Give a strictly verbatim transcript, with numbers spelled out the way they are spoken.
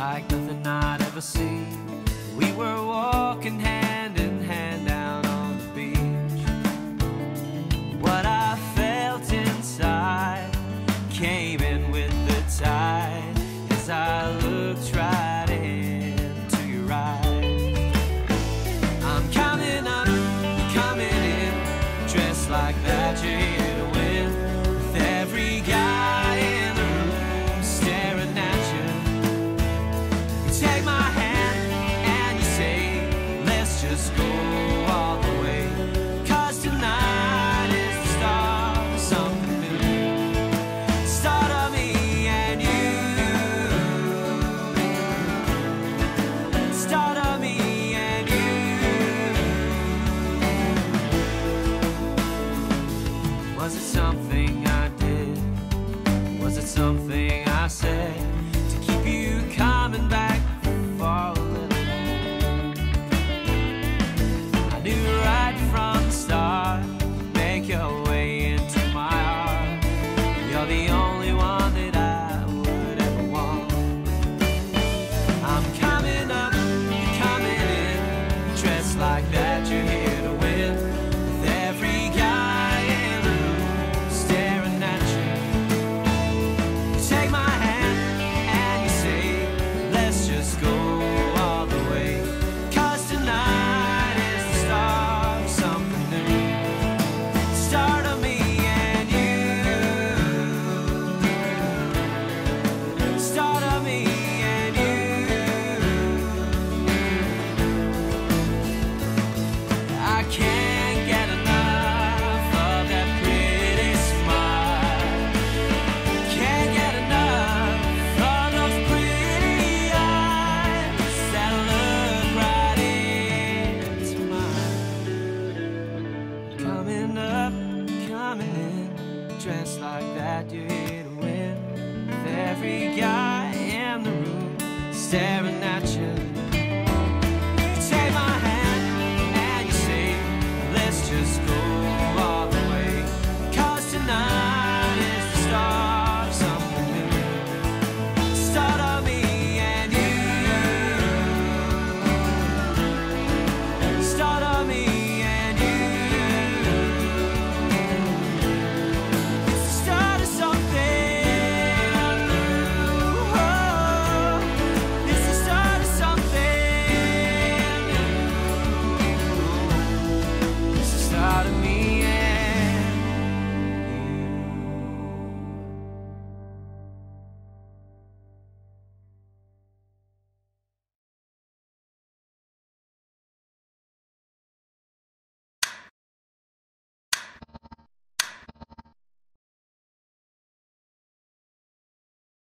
like nothing I'd ever seen. We were walking hand in hand down on the beach. What I felt inside came in with the tide as I looked right into your eyes. I'm coming up, coming in, dressed like that you're here to win, with every guy in the room staring at you. You take my hand and you say, let's just go all the way, 'cause tonight is the start of something new. Start of me and you. Start of me and you. Was it something I did? Was it something I said to keep you coming back for a little more? I knew right from the start, make your way into my heart. You're the only one that I would ever want. I'm coming up, coming in, dressed like that you're here to win, with every guy in the room staring at you. You take my hand and you say, let's just go all the way, 'cause tonight is the start of something new. Start of me and you. Start of me and you. I can't get enough of that pretty smile. Can't get enough of those pretty eyes that look right into mine. Coming up, coming in, dressed like that you're here to win, with every guy in the room staring